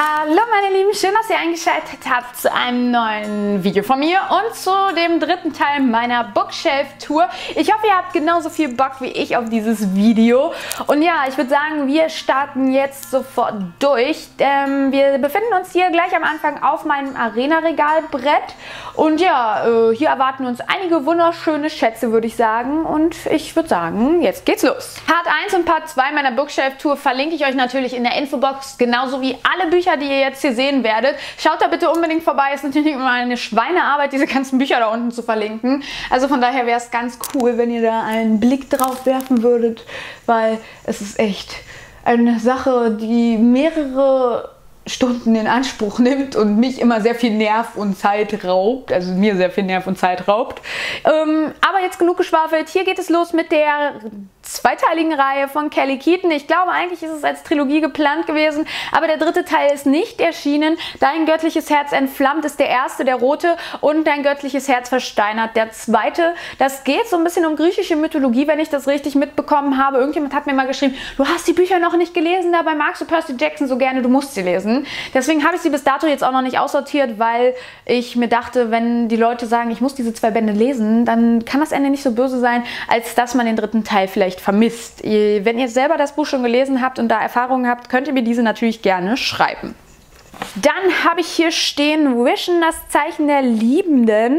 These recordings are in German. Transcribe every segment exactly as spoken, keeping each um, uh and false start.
Hallo meine Lieben, schön, dass ihr eingeschaltet habt zu einem neuen Video von mir und zu dem dritten Teil meiner Bookshelf-Tour. Ich hoffe, ihr habt genauso viel Bock wie ich auf dieses Video. Und ja, ich würde sagen, wir starten jetzt sofort durch. Ähm, wir befinden uns hier gleich am Anfang auf meinem Arena-Regalbrett. Und ja, äh, hier erwarten uns einige wunderschöne Schätze, würde ich sagen. Und ich würde sagen, jetzt geht's los. Part eins und Part zwei meiner Bookshelf-Tour verlinke ich euch natürlich in der Infobox, genauso wie alle Bücher, die ihr jetzt hier sehen werdet. Schaut da bitte unbedingt vorbei. Ist natürlich immer eine Schweinearbeit, diese ganzen Bücher da unten zu verlinken. Also von daher wäre es ganz cool, wenn ihr da einen Blick drauf werfen würdet, weil es ist echt eine Sache, die mehrere Stunden in Anspruch nimmt und mich immer sehr viel Nerv und Zeit raubt, also mir sehr viel Nerv und Zeit raubt. Ähm, aber jetzt genug geschwafelt. Hier geht es los mit der zweiteiligen Reihe von Kelly Keaton. Ich glaube, eigentlich ist es als Trilogie geplant gewesen, aber der dritte Teil ist nicht erschienen. Dein göttliches Herz entflammt ist der erste, der rote, und Dein göttliches Herz versteinert, der zweite. Das geht so ein bisschen um griechische Mythologie, wenn ich das richtig mitbekommen habe. Irgendjemand hat mir mal geschrieben, du hast die Bücher noch nicht gelesen, dabei magst du Percy Jackson so gerne, du musst sie lesen. Deswegen habe ich sie bis dato jetzt auch noch nicht aussortiert, weil ich mir dachte, wenn die Leute sagen, ich muss diese zwei Bände lesen, dann kann das Ende nicht so böse sein, als dass man den dritten Teil vielleicht vermisst. Wenn ihr selber das Buch schon gelesen habt und da Erfahrungen habt, könnt ihr mir diese natürlich gerne schreiben. Dann habe ich hier stehen Vision, das Zeichen der Liebenden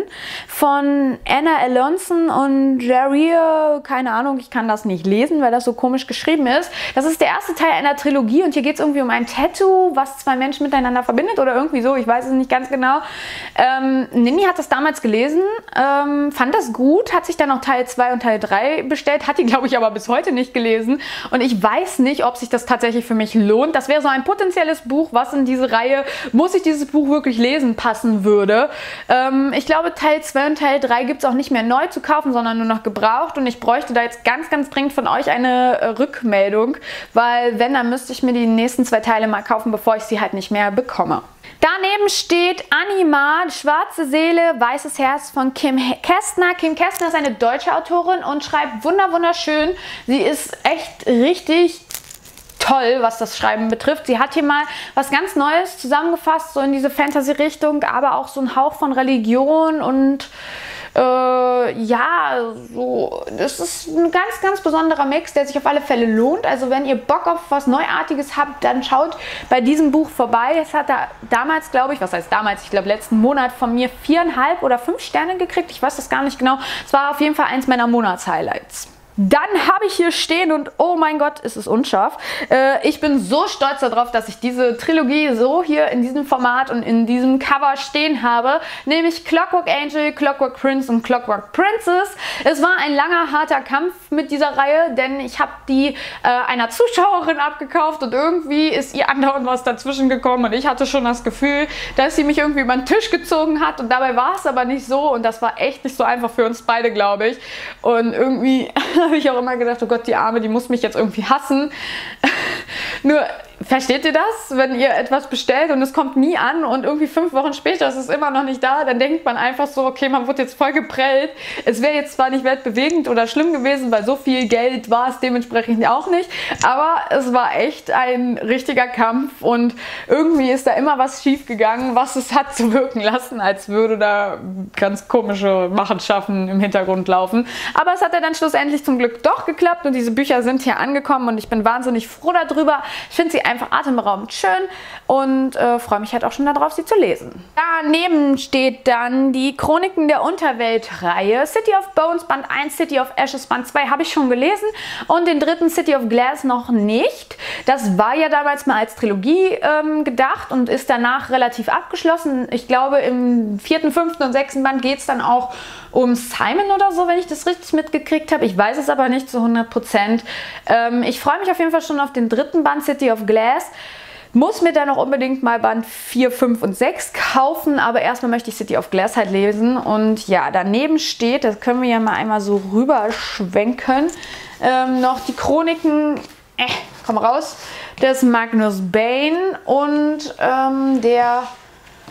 von Anna Alonson und Jerry, keine Ahnung, ich kann das nicht lesen, weil das so komisch geschrieben ist. Das ist der erste Teil einer Trilogie und hier geht es irgendwie um ein Tattoo, was zwei Menschen miteinander verbindet oder irgendwie so, ich weiß es nicht ganz genau. Ähm, Nini hat das damals gelesen, ähm, fand das gut, hat sich dann noch Teil zwei und Teil drei bestellt, hat die, glaube ich, aber bis heute nicht gelesen und ich weiß nicht, ob sich das tatsächlich für mich lohnt. Das wäre so ein potenzielles Buch, was in diese Reihe, muss ich dieses Buch wirklich lesen, passen würde. Ähm, ich glaube, Teil zwei und Teil drei gibt es auch nicht mehr neu zu kaufen, sondern nur noch gebraucht. Und ich bräuchte da jetzt ganz, ganz dringend von euch eine äh, Rückmeldung, weil wenn, dann müsste ich mir die nächsten zwei Teile mal kaufen, bevor ich sie halt nicht mehr bekomme. Daneben steht Anima, Schwarze Seele, Weißes Herz von Kim Kästner. Kim Kästner ist eine deutsche Autorin und schreibt wunder wunderschön. Sie ist echt richtig toll, was das Schreiben betrifft. Sie hat hier mal was ganz Neues zusammengefasst, so in diese Fantasy-Richtung, aber auch so ein Hauch von Religion und äh, ja, so, das ist ein ganz, ganz besonderer Mix, der sich auf alle Fälle lohnt. Also wenn ihr Bock auf was Neuartiges habt, dann schaut bei diesem Buch vorbei. Es hat da damals, glaube ich, was heißt damals, ich glaube letzten Monat von mir viereinhalb oder fünf Sterne gekriegt. Ich weiß das gar nicht genau. Es war auf jeden Fall eins meiner Monatshighlights. Dann habe ich hier stehen und oh mein Gott, ist es unscharf. Äh, ich bin so stolz darauf, dass ich diese Trilogie so hier in diesem Format und in diesem Cover stehen habe. Nämlich Clockwork Angel, Clockwork Prince und Clockwork Princess. Es war ein langer, harter Kampf mit dieser Reihe, denn ich habe die äh, einer Zuschauerin abgekauft und irgendwie ist ihr andauernd was dazwischen gekommen und ich hatte schon das Gefühl, dass sie mich irgendwie über den Tisch gezogen hat und dabei war es aber nicht so und das war echt nicht so einfach für uns beide, glaube ich. Und irgendwie habe ich auch immer gedacht, oh Gott, die Arme, die muss mich jetzt irgendwie hassen. Nur, versteht ihr das? Wenn ihr etwas bestellt und es kommt nie an und irgendwie fünf Wochen später ist es immer noch nicht da, dann denkt man einfach so, okay, man wird jetzt voll geprellt. Es wäre jetzt zwar nicht weltbewegend oder schlimm gewesen, weil so viel Geld war es dementsprechend auch nicht, aber es war echt ein richtiger Kampf und irgendwie ist da immer was schief gegangen, was es hat so wirken lassen, als würde da ganz komische Machenschaften im Hintergrund laufen. Aber es hat ja dann schlussendlich zum Glück doch geklappt und diese Bücher sind hier angekommen und ich bin wahnsinnig froh darüber. Ich finde sie einfach atemberaubend schön und äh, freue mich halt auch schon darauf, sie zu lesen. Daneben steht dann die Chroniken der Unterwelt-Reihe. City of Bones Band eins, City of Ashes Band zwei habe ich schon gelesen und den dritten City of Glass noch nicht. Das war ja damals mal als Trilogie ähm, gedacht und ist danach relativ abgeschlossen. Ich glaube, im vierten, fünften und sechsten Band geht es dann auch um Simon oder so, wenn ich das richtig mitgekriegt habe. Ich weiß es aber nicht zu hundert Prozent. Ähm, ich freue mich auf jeden Fall schon auf den dritten Band, City of Glass. Muss mir dann noch unbedingt mal Band vier, fünf und sechs kaufen, aber erstmal möchte ich City of Glass halt lesen. Und ja, daneben steht, das können wir ja mal einmal so rüberschwenken, ähm, noch die Chroniken, äh, komm raus, des Magnus Bane und ähm, der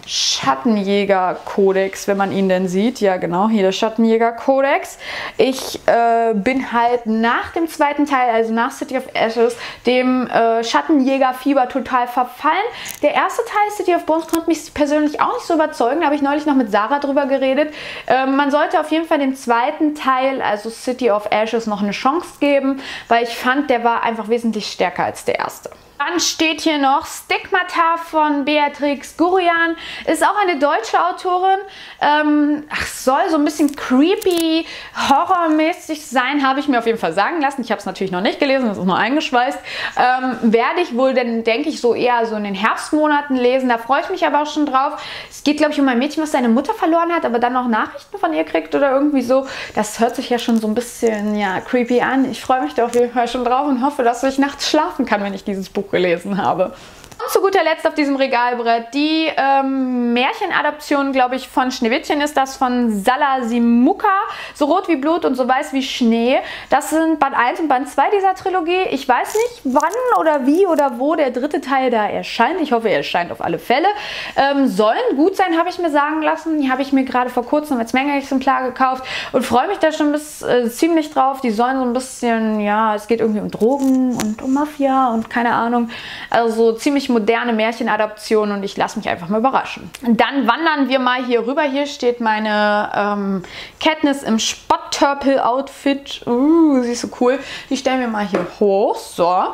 Schattenjäger-Kodex, wenn man ihn denn sieht. Ja, genau, hier der Schattenjäger-Kodex. Ich äh, bin halt nach dem zweiten Teil, also nach City of Ashes, dem äh, Schattenjäger-Fieber total verfallen. Der erste Teil, City of Bones, konnte mich persönlich auch nicht so überzeugen. Da habe ich neulich noch mit Sarah drüber geredet. Ähm, man sollte auf jeden Fall dem zweiten Teil, also City of Ashes, noch eine Chance geben, weil ich fand, der war einfach wesentlich stärker als der erste. Dann steht hier noch Stigmata von Beatrix Gurian. Ist auch eine deutsche Autorin. Ähm, ach, soll so ein bisschen creepy, horrormäßig sein, habe ich mir auf jeden Fall sagen lassen. Ich habe es natürlich noch nicht gelesen, das ist nur eingeschweißt. Ähm, werde ich wohl, dann denke ich, so eher so in den Herbstmonaten lesen. Da freue ich mich aber auch schon drauf. Es geht, glaube ich, um ein Mädchen, was seine Mutter verloren hat, aber dann noch Nachrichten von ihr kriegt oder irgendwie so. Das hört sich ja schon so ein bisschen, ja, creepy an. Ich freue mich da auf jeden Fall schon drauf und hoffe, dass ich nachts schlafen kann, wenn ich dieses Buch gelesen habe. Und zu guter Letzt auf diesem Regalbrett die ähm, Märchenadaption, glaube ich, von Schneewittchen ist das, von Salla Simuka. So rot wie Blut und so weiß wie Schnee. Das sind Band eins und Band zwei dieser Trilogie. Ich weiß nicht, wann oder wie oder wo der dritte Teil da erscheint. Ich hoffe, er erscheint auf alle Fälle. Ähm, sollen gut sein, habe ich mir sagen lassen. Die habe ich mir gerade vor kurzem als Menge-Exemplar gekauft und freue mich da schon bis, äh, ziemlich drauf. Die sollen so ein bisschen, ja, es geht irgendwie um Drogen und um Mafia und keine Ahnung. Also ziemlich moderne Märchenadaption und ich lasse mich einfach mal überraschen. Dann wandern wir mal hier rüber. Hier steht meine ähm, Katniss im Spott-Turple-Outfit. Uh, sie ist so cool. Die stellen wir mal hier hoch. So.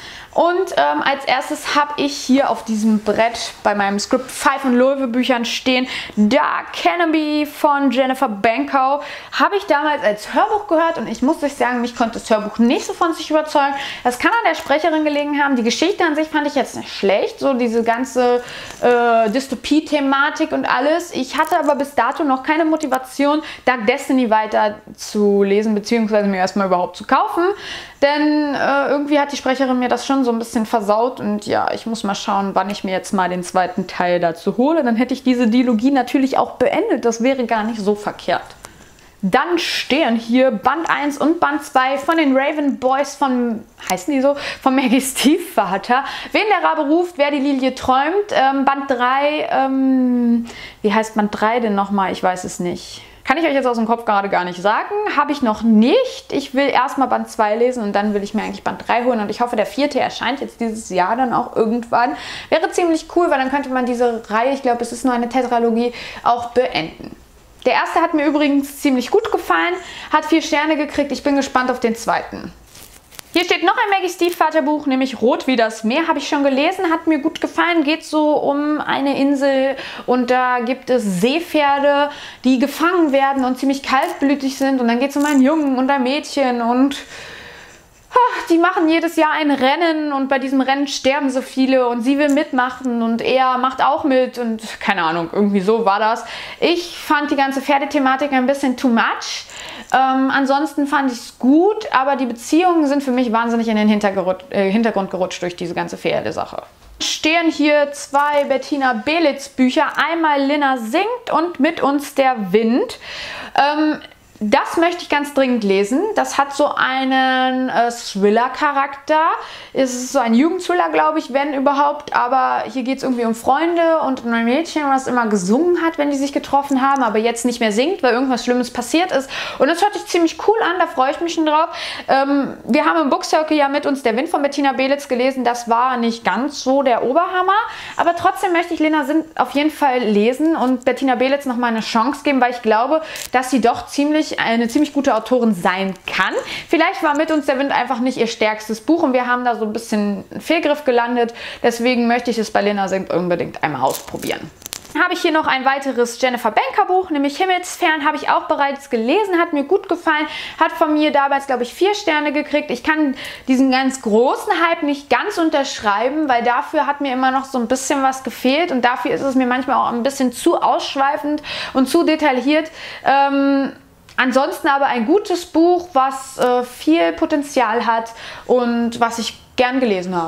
Und ähm, als erstes habe ich hier auf diesem Brett bei meinem Script fünf und Loewe Büchern stehen Dark Canopy von Jennifer Benkow. Habe ich damals als Hörbuch gehört und ich muss euch sagen, mich konnte das Hörbuch nicht so von sich überzeugen. Das kann an der Sprecherin gelegen haben. Die Geschichte an sich fand ich jetzt nicht schlecht, so diese ganze äh, Dystopie-Thematik und alles. Ich hatte aber bis dato noch keine Motivation, Dark Destiny weiter zu lesen, beziehungsweise mir erstmal überhaupt zu kaufen. Denn äh, irgendwie hat die Sprecherin mir das schon so ein bisschen versaut und ja, ich muss mal schauen, wann ich mir jetzt mal den zweiten Teil dazu hole. Dann hätte ich diese Dilogie natürlich auch beendet. Das wäre gar nicht so verkehrt. Dann stehen hier Band eins und Band zwei von den Raven Boys von, heißen die so, von Maggies Stiefvater. Wen der Rabe ruft, wer die Lilie träumt. Ähm, Band drei, ähm, wie heißt Band drei denn nochmal? Ich weiß es nicht. Kann ich euch jetzt aus dem Kopf gerade gar nicht sagen. Habe ich noch nicht. Ich will erstmal Band zwei lesen und dann will ich mir eigentlich Band drei holen. Und ich hoffe, der vierte erscheint jetzt dieses Jahr dann auch irgendwann. Wäre ziemlich cool, weil dann könnte man diese Reihe, ich glaube, es ist nur eine Tetralogie, auch beenden. Der erste hat mir übrigens ziemlich gut gefallen. Hat vier Sterne gekriegt. Ich bin gespannt auf den zweiten. Hier steht noch ein Maggies Stiefvaterbuch, nämlich Rot wie das Meer. Habe ich schon gelesen, hat mir gut gefallen. Geht so um eine Insel und da gibt es Seepferde, die gefangen werden und ziemlich kaltblütig sind. Und dann geht es um einen Jungen und ein Mädchen und ach, die machen jedes Jahr ein Rennen und bei diesem Rennen sterben so viele und sie will mitmachen und er macht auch mit und keine Ahnung, irgendwie so war das. Ich fand die ganze Pferdethematik ein bisschen too much. Ähm, ansonsten fand ich es gut, aber die Beziehungen sind für mich wahnsinnig in den Hintergrund, äh, Hintergrund gerutscht durch diese ganze Pferdesache. Stehen hier zwei Bettina Belitz Bücher. Einmal Linna singt und Mit uns der Wind. Ähm, Das möchte ich ganz dringend lesen. Das hat so einen äh, Thriller-Charakter. Es ist so ein Jugendthriller, glaube ich, wenn überhaupt. Aber hier geht es irgendwie um Freunde und um ein Mädchen, was immer gesungen hat, wenn die sich getroffen haben, aber jetzt nicht mehr singt, weil irgendwas Schlimmes passiert ist. Und das hört sich ziemlich cool an, da freue ich mich schon drauf. Ähm, wir haben im Book Circle ja Mit uns der Wind von Bettina Belitz gelesen. Das war nicht ganz so der Oberhammer. Aber trotzdem möchte ich Linna singt auf jeden Fall lesen und Bettina Belitz noch mal eine Chance geben, weil ich glaube, dass sie doch ziemlich eine ziemlich gute Autorin sein kann. Vielleicht war Mit uns der Wind einfach nicht ihr stärkstes Buch und wir haben da so ein bisschen einen Fehlgriff gelandet. Deswegen möchte ich es bei Linna singt unbedingt einmal ausprobieren. Habe ich hier noch ein weiteres Jennifer Benkow Buch, nämlich Himmelsfern, habe ich auch bereits gelesen, hat mir gut gefallen, hat von mir damals, glaube ich, vier Sterne gekriegt. Ich kann diesen ganz großen Hype nicht ganz unterschreiben, weil dafür hat mir immer noch so ein bisschen was gefehlt und dafür ist es mir manchmal auch ein bisschen zu ausschweifend und zu detailliert. Ähm, Ansonsten aber ein gutes Buch, was äh, viel Potenzial hat und was ich gern gelesen habe.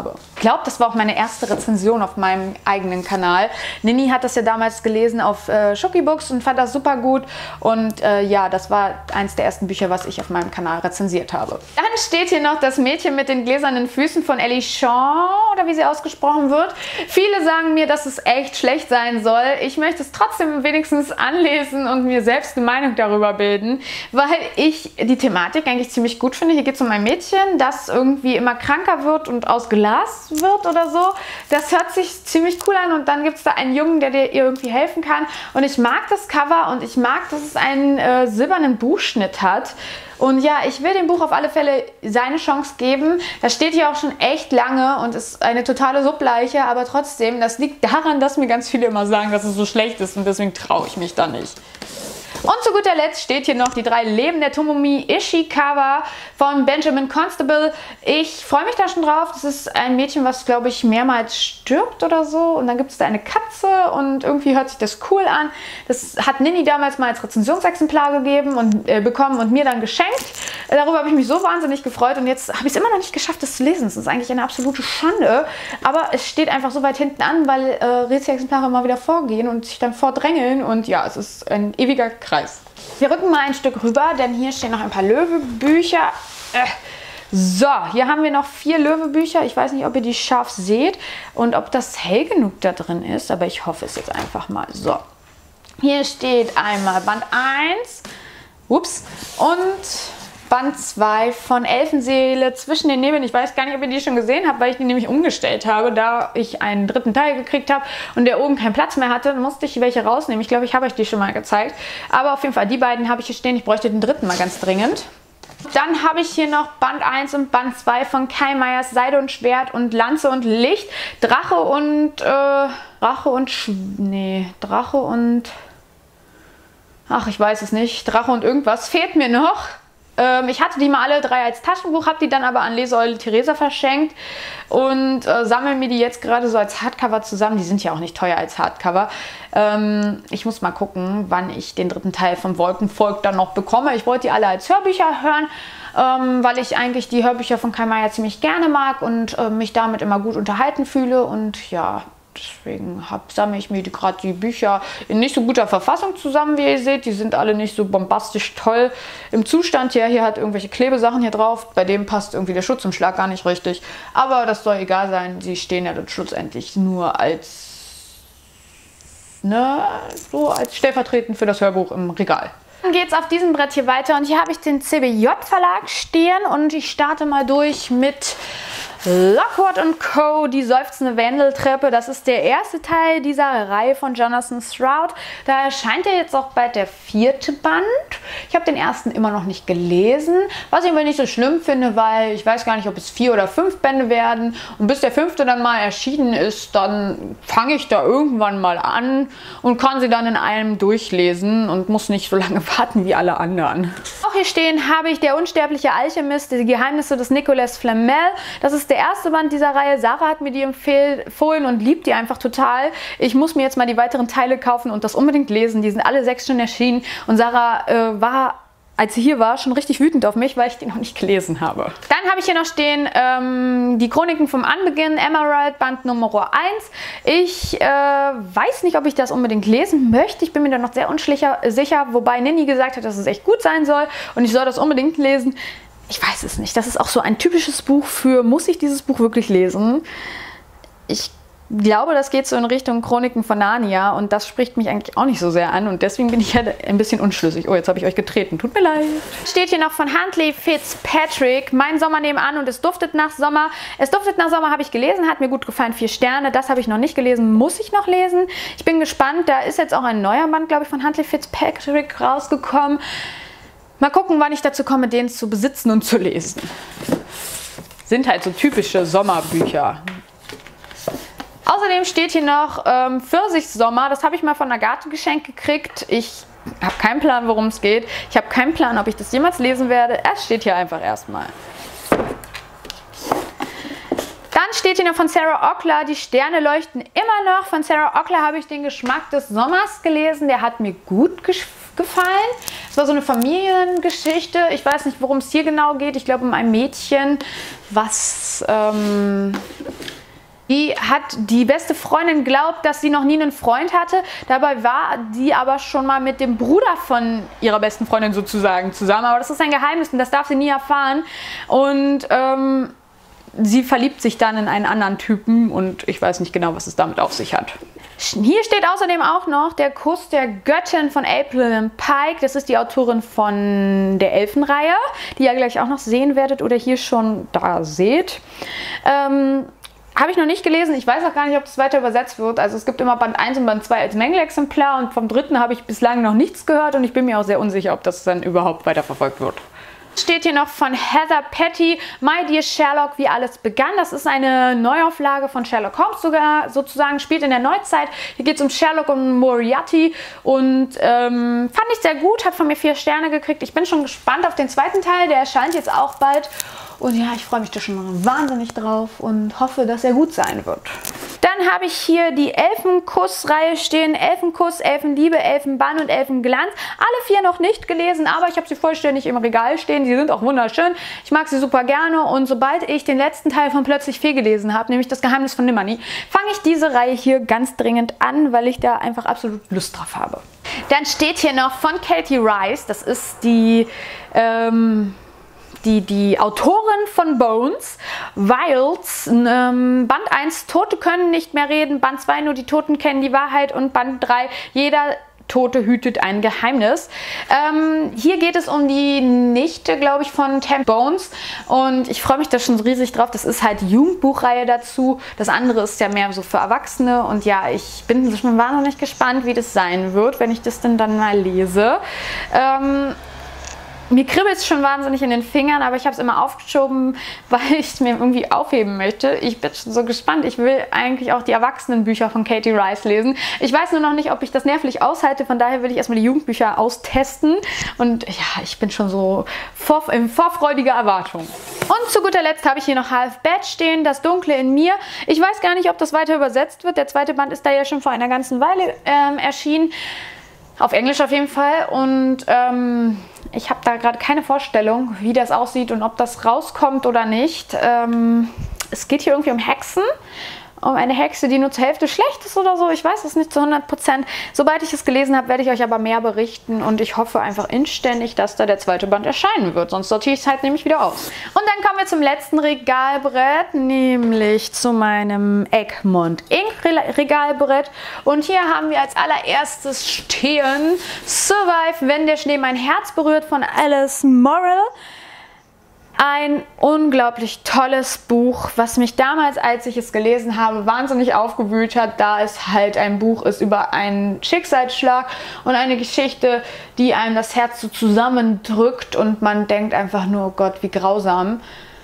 glaube, das war auch meine erste Rezension auf meinem eigenen Kanal. Nini hat das ja damals gelesen auf äh, Schokibooks und fand das super gut. Und äh, ja, das war eins der ersten Bücher, was ich auf meinem Kanal rezensiert habe. Dann steht hier noch das Mädchen mit den gläsernen Füßen von Ellie Shaw, oder wie sie ausgesprochen wird. Viele sagen mir, dass es echt schlecht sein soll. Ich möchte es trotzdem wenigstens anlesen und mir selbst eine Meinung darüber bilden, weil ich die Thematik eigentlich ziemlich gut finde. Hier geht es um ein Mädchen, das irgendwie immer kranker wird und aus Glas wird oder so. Das hört sich ziemlich cool an und dann gibt es da einen Jungen, der dir irgendwie helfen kann. Und ich mag das Cover und ich mag, dass es einen äh, silbernen Buchschnitt hat. Und ja, ich will dem Buch auf alle Fälle seine Chance geben. Das steht hier auch schon echt lange und ist eine totale Subleiche, aber trotzdem, das liegt daran, dass mir ganz viele immer sagen, dass es so schlecht ist und deswegen traue ich mich da nicht. Und zu guter Letzt steht hier noch die drei Leben der Tomomi Ishikawa von Benjamin Constable. Ich freue mich da schon drauf. Das ist ein Mädchen, was, glaube ich, mehrmals stirbt oder so. Und dann gibt es da eine Katze und irgendwie hört sich das cool an. Das hat Nini damals mal als Rezensionsexemplar gegeben und äh, bekommen und mir dann geschenkt. Äh, darüber habe ich mich so wahnsinnig gefreut und jetzt habe ich es immer noch nicht geschafft, das zu lesen. Das ist eigentlich eine absolute Schande. Aber es steht einfach so weit hinten an, weil äh, Rezi-Exemplare immer wieder vorgehen und sich dann vordrängeln. Und ja, es ist ein ewiger Kreis. Wir rücken mal ein Stück rüber, denn hier stehen noch ein paar Löwe-Bücher. Äh. So, hier haben wir noch vier Löwe-Bücher. Ich weiß nicht, ob ihr die scharf seht und ob das hell genug da drin ist, aber ich hoffe es jetzt einfach mal. So, hier steht einmal Band eins, ups, und Band zwei von Elfenseele zwischen den Nebeln. Ich weiß gar nicht, ob ihr die schon gesehen habt, weil ich die nämlich umgestellt habe, da ich einen dritten Teil gekriegt habe und der oben keinen Platz mehr hatte, musste ich welche rausnehmen. Ich glaube, ich habe euch die schon mal gezeigt. Aber auf jeden Fall, die beiden habe ich hier stehen. Ich bräuchte den dritten mal ganz dringend. Dann habe ich hier noch Band eins und Band zwei von Kai Meyers Seide und Schwert und Lanze und Licht. Drache und, äh, Drache und, Sch nee, Drache und, ach, ich weiß es nicht. Drache und irgendwas fehlt mir noch. Ich hatte die mal alle drei als Taschenbuch, habe die dann aber an Leseeule Theresa verschenkt und äh, sammle mir die jetzt gerade so als Hardcover zusammen. Die sind ja auch nicht teuer als Hardcover. Ähm, ich muss mal gucken, wann ich den dritten Teil vom Wolkenvolk dann noch bekomme. Ich wollte die alle als Hörbücher hören, ähm, weil ich eigentlich die Hörbücher von Kai Meyer ziemlich gerne mag und äh, mich damit immer gut unterhalten fühle und ja... Deswegen sammle ich mir gerade die Bücher in nicht so guter Verfassung zusammen, wie ihr seht. Die sind alle nicht so bombastisch toll im Zustand. Hier, hier hat irgendwelche Klebesachen hier drauf. Bei dem passt irgendwie der Schutzumschlag gar nicht richtig. Aber das soll egal sein. Sie stehen ja dann schlussendlich nur als, ne, so als stellvertretend für das Hörbuch im Regal. Dann geht es auf diesem Brett hier weiter und hier habe ich den C B J-Verlag stehen und ich starte mal durch mit Lockwood und Co., die seufzende Wendeltreppe. Das ist der erste Teil dieser Reihe von Jonathan Stroud. Da erscheint ja jetzt auch bald der vierte Band. Ich habe den ersten immer noch nicht gelesen, was ich aber nicht so schlimm finde, weil ich weiß gar nicht, ob es vier oder fünf Bände werden. Und bis der fünfte dann mal erschienen ist, dann fange ich da irgendwann mal an und kann sie dann in einem durchlesen und muss nicht so lange warten wie alle anderen. Auch hier stehen habe ich Der unsterbliche Alchemist, die Geheimnisse des Nicolas Flamel. Das ist der erste Band dieser Reihe. Sarah hat mir die empfohlen und liebt die einfach total. Ich muss mir jetzt mal die weiteren Teile kaufen und das unbedingt lesen. Die sind alle sechs schon erschienen und Sarah äh, war, als sie hier war, schon richtig wütend auf mich, weil ich die noch nicht gelesen habe. Dann habe ich hier noch stehen ähm, die Chroniken vom Anbeginn, Emerald, Band Nummer eins. Ich äh, weiß nicht, ob ich das unbedingt lesen möchte. Ich bin mir da noch sehr unsicher, sicher, wobei Nini gesagt hat, dass es echt gut sein soll und ich soll das unbedingt lesen. Ich weiß es nicht. Das ist auch so ein typisches Buch für, muss ich dieses Buch wirklich lesen? Ich glaube, das geht so in Richtung Chroniken von Narnia und das spricht mich eigentlich auch nicht so sehr an und deswegen bin ich ja ein bisschen unschlüssig. Oh, jetzt habe ich euch getreten. Tut mir leid. Steht hier noch von Huntley Fitzpatrick, Mein Sommer nebenan und es duftet nach Sommer. Es duftet nach Sommer habe ich gelesen, hat mir gut gefallen, vier Sterne. Das habe ich noch nicht gelesen, muss ich noch lesen. Ich bin gespannt. Da ist jetzt auch ein neuer Band, glaube ich, von Huntley Fitzpatrick rausgekommen. Mal gucken, wann ich dazu komme, den zu besitzen und zu lesen. Sind halt so typische Sommerbücher. Außerdem steht hier noch ähm, Pfirsichsommer. Das habe ich mal von Agathe geschenkt gekriegt. Ich habe keinen Plan, worum es geht. Ich habe keinen Plan, ob ich das jemals lesen werde. Es steht hier einfach erstmal. Dann steht hier noch von Sarah Ockler, Die Sterne leuchten immer noch. Von Sarah Ockler habe ich den Geschmack des Sommers gelesen. Der hat mir gut gefallen. Es war so eine Familiengeschichte. Ich weiß nicht, worum es hier genau geht. Ich glaube, um ein Mädchen, was... Ähm Die hat die beste Freundin glaubt, dass sie noch nie einen Freund hatte. Dabei war die aber schon mal mit dem Bruder von ihrer besten Freundin sozusagen zusammen. Aber das ist ein Geheimnis und das darf sie nie erfahren. Und ähm, sie verliebt sich dann in einen anderen Typen und ich weiß nicht genau, was es damit auf sich hat. Hier steht außerdem auch noch der Kuss der Göttin von April Pike. Das ist die Autorin von der Elfenreihe, die ihr gleich auch noch sehen werdet oder hier schon da seht. Ähm, Habe ich noch nicht gelesen. Ich weiß auch gar nicht, ob das weiter übersetzt wird. Also es gibt immer Band eins und Band zwei als Mängelexemplar und vom dritten habe ich bislang noch nichts gehört und ich bin mir auch sehr unsicher, ob das dann überhaupt weiterverfolgt wird. Steht hier noch von Heather Petty, My Dear Sherlock, wie alles begann. Das ist eine Neuauflage von Sherlock Holmes sogar, sozusagen, spielt in der Neuzeit. Hier geht es um Sherlock und Moriarty und ähm, fand ich sehr gut, hat von mir vier Sterne gekriegt. Ich bin schon gespannt auf den zweiten Teil, der erscheint jetzt auch bald. Und ja, ich freue mich da schon wahnsinnig drauf und hoffe, dass er gut sein wird. Dann habe ich hier die Elfenkuss-Reihe stehen. Elfenkuss, Elfenliebe, Elfenbann und Elfenglanz. Alle vier noch nicht gelesen, aber ich habe sie vollständig im Regal stehen. Die sind auch wunderschön. Ich mag sie super gerne und sobald ich den letzten Teil von Plötzlich Fee gelesen habe, nämlich Das Geheimnis von Nimmernie, fange ich diese Reihe hier ganz dringend an, weil ich da einfach absolut Lust drauf habe. Dann steht hier noch von Katie Rice, das ist die... Ähm, Die, die Autorin von Bones, Wilds, ähm, Band eins, Tote können nicht mehr reden, Band zwei, nur die Toten kennen die Wahrheit und Band drei, jeder Tote hütet ein Geheimnis. Ähm, hier geht es um die Nichte, glaube ich, von Tam Bones und ich freue mich da schon riesig drauf. Das ist halt die Jugendbuchreihe dazu. Das andere ist ja mehr so für Erwachsene und ja, ich bin schon wahnsinnig gespannt, wie das sein wird, wenn ich das denn dann mal lese. Ähm, Mir kribbelt es schon wahnsinnig in den Fingern, aber ich habe es immer aufgeschoben, weil ich es mir irgendwie aufheben möchte. Ich bin schon so gespannt. Ich will eigentlich auch die Erwachsenenbücher von Katie Rice lesen. Ich weiß nur noch nicht, ob ich das nervlich aushalte. Von daher will ich erstmal die Jugendbücher austesten. Und ja, ich bin schon so vor, in vorfreudiger Erwartung. Und zu guter Letzt habe ich hier noch Half Bad stehen, Das Dunkle in mir. Ich weiß gar nicht, ob das weiter übersetzt wird. Der zweite Band ist da ja schon vor einer ganzen Weile ähm, erschienen. Auf Englisch auf jeden Fall. Und ähm, ich habe da gerade keine Vorstellung, wie das aussieht und ob das rauskommt oder nicht. Ähm, es geht hier irgendwie um Hexen. Um eine Hexe, die nur zur Hälfte schlecht ist oder so. Ich weiß es nicht zu hundert Prozent. Sobald ich es gelesen habe, werde ich euch aber mehr berichten. Und ich hoffe einfach inständig, dass da der zweite Band erscheinen wird. Sonst sortiere ich es halt nämlich wieder aus. Und dann kommen wir zum letzten Regalbrett, nämlich zu meinem Egmont Ink Regalbrett. Und hier haben wir als allererstes stehen Survive, wenn der Schnee mein Herz berührt von Alice Morrill. Ein unglaublich tolles Buch, was mich damals, als ich es gelesen habe, wahnsinnig aufgewühlt hat, da es halt ein Buch ist über einen Schicksalsschlag und eine Geschichte, die einem das Herz so zusammendrückt und man denkt einfach nur, oh Gott, wie grausam.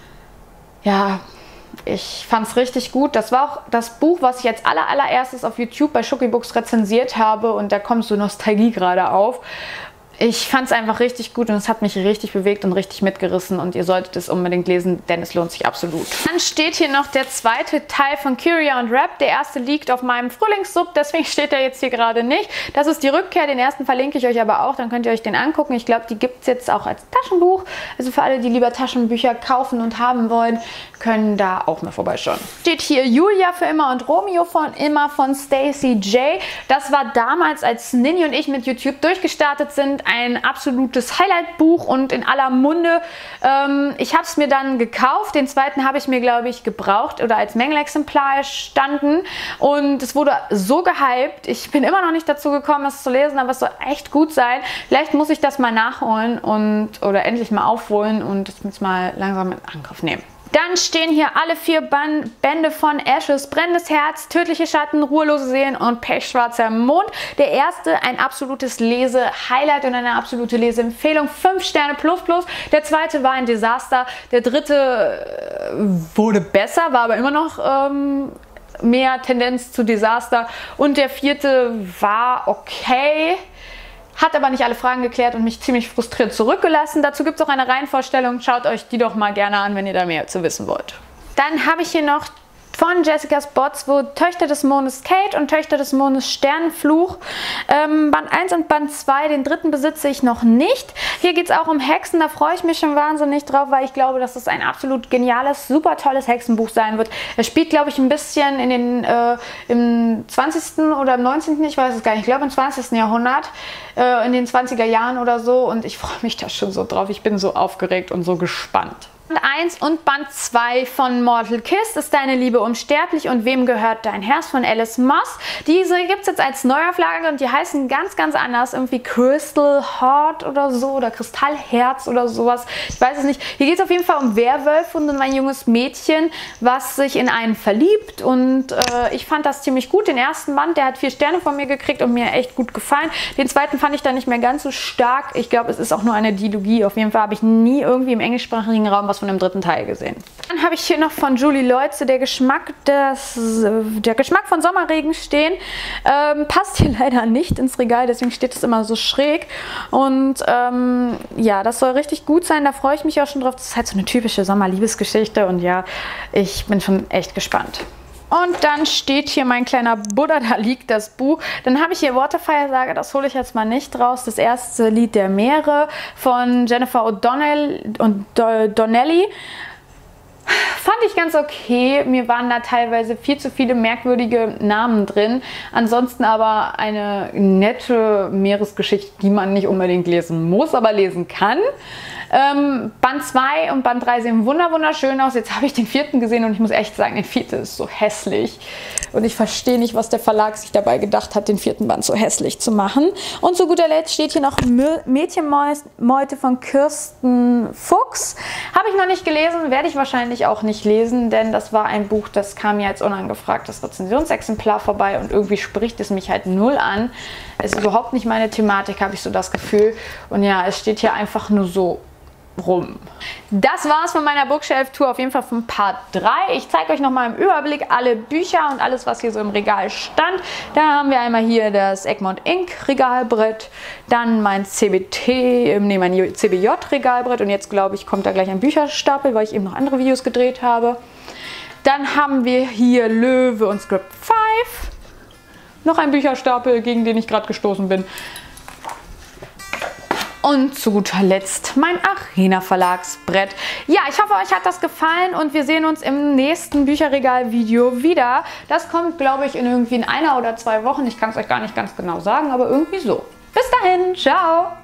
Ja, ich fand es richtig gut. Das war auch das Buch, was ich als aller, allererstes auf YouTube bei Schokibooks rezensiert habe und da kommt so Nostalgie gerade auf. Ich fand es einfach richtig gut und es hat mich richtig bewegt und richtig mitgerissen und ihr solltet es unbedingt lesen, denn es lohnt sich absolut. Dann steht hier noch der zweite Teil von Kyria und Rap. Der erste liegt auf meinem Frühlingssub, deswegen steht er jetzt hier gerade nicht. Das ist die Rückkehr, den ersten verlinke ich euch aber auch, dann könnt ihr euch den angucken. Ich glaube, die gibt es jetzt auch als Taschenbuch. Also für alle, die lieber Taschenbücher kaufen und haben wollen, können da auch mal vorbeischauen. Steht hier Julia für immer und Romeo von immer von Stacey J. Das war damals, als Ninni und ich mit YouTube durchgestartet sind, ein absolutes Highlight-Buch und in aller Munde. Ähm, ich habe es mir dann gekauft. Den zweiten habe ich mir, glaube ich, gebraucht oder als Mängelexemplar erstanden. Und es wurde so gehypt. Ich bin immer noch nicht dazu gekommen, es zu lesen, aber es soll echt gut sein. Vielleicht muss ich das mal nachholen und oder endlich mal aufholen und das jetzt mal langsam in Angriff nehmen. Dann stehen hier alle vier Bände von Ashes, Brennendes Herz, Tödliche Schatten, Ruhelose Seelen und Pechschwarzer Mond. Der erste ein absolutes Lese-Highlight und eine absolute Leseempfehlung. fünf Sterne plus plus. Der zweite war ein Desaster. Der dritte wurde besser, war aber immer noch ähm, mehr Tendenz zu Desaster. Und der vierte war okay. Hat aber nicht alle Fragen geklärt und mich ziemlich frustriert zurückgelassen. Dazu gibt es auch eine Reihenvorstellung. Schaut euch die doch mal gerne an, wenn ihr da mehr zu wissen wollt. Dann habe ich hier noch von Jessica Spotswood, Töchter des Mondes Kate und Töchter des Mondes Sternenfluch. Ähm, Band eins und Band zwei, den dritten besitze ich noch nicht. Hier geht es auch um Hexen, da freue ich mich schon wahnsinnig drauf, weil ich glaube, dass es ein absolut geniales, super tolles Hexenbuch sein wird. Es spielt, glaube ich, ein bisschen in den, äh, im zwanzigsten oder im neunzehnten, ich weiß es gar nicht, ich glaube im zwanzigsten Jahrhundert, äh, in den zwanziger Jahren oder so, und ich freue mich da schon so drauf. Ich bin so aufgeregt und so gespannt. Band eins und Band zwei von Mortal Kiss, Ist deine Liebe unsterblich und Wem gehört dein Herz von Alice Moss. Diese gibt es jetzt als Neuauflage und die heißen ganz, ganz anders. Irgendwie Crystal Heart oder so oder Kristallherz oder sowas. Ich weiß es nicht. Hier geht es auf jeden Fall um Werwölfe und um ein junges Mädchen, was sich in einen verliebt. Und äh, ich fand das ziemlich gut. Den ersten Band, der hat vier Sterne von mir gekriegt und mir echt gut gefallen. Den zweiten fand ich dann nicht mehr ganz so stark. Ich glaube, es ist auch nur eine Dilogie. Auf jeden Fall habe ich nie irgendwie im englischsprachigen Raum was von dem dritten Teil gesehen. Dann habe ich hier noch von Julie Leutze der Geschmack, des, der Geschmack von Sommerregen stehen. Ähm, passt hier leider nicht ins Regal, deswegen steht es immer so schräg. Und ähm, ja, das soll richtig gut sein, da freue ich mich auch schon drauf. Das ist halt so eine typische Sommerliebesgeschichte und ja, ich bin schon echt gespannt. Und dann steht hier mein kleiner Buddha, da liegt das Buch. Dann habe ich hier Waterfire Saga, das hole ich jetzt mal nicht raus. Das erste Lied der Meere von Jennifer O'Donnell und Donnelly. Fand ich ganz okay. Mir waren da teilweise viel zu viele merkwürdige Namen drin. Ansonsten aber eine nette Meeresgeschichte, die man nicht unbedingt lesen muss, aber lesen kann. Ähm, Band zwei und Band drei sehen wunderschön aus. Jetzt habe ich den vierten gesehen und ich muss echt sagen, der vierte ist so hässlich. Und ich verstehe nicht, was der Verlag sich dabei gedacht hat, den vierten Band so hässlich zu machen. Und zu guter Letzt steht hier noch Mädchenmeute von Kirsten Fuchs. Habe ich noch nicht gelesen, werde ich wahrscheinlich auch nicht lesen, denn das war ein Buch, das kam mir als unangefragtes Rezensionsexemplar vorbei und irgendwie spricht es mich halt null an. Es ist überhaupt nicht meine Thematik, habe ich so das Gefühl. Und ja, es steht hier einfach nur so rum. Das war's von meiner Bookshelf-Tour, auf jeden Fall von Part drei. Ich zeige euch nochmal im Überblick alle Bücher und alles, was hier so im Regal stand. Da haben wir einmal hier das Egmont Inc Regalbrett, dann mein C B T, nee, mein C B J Regalbrett und jetzt glaube ich, kommt da gleich ein Bücherstapel, weil ich eben noch andere Videos gedreht habe. Dann haben wir hier Löwe und Script fünf. Noch ein Bücherstapel, gegen den ich gerade gestoßen bin. Und zu guter Letzt mein Arena Verlagsbrett. Ja, ich hoffe, euch hat das gefallen und wir sehen uns im nächsten Bücherregal-Video wieder. Das kommt, glaube ich, in irgendwie in einer oder zwei Wochen. Ich kann es euch gar nicht ganz genau sagen, aber irgendwie so. Bis dahin, ciao!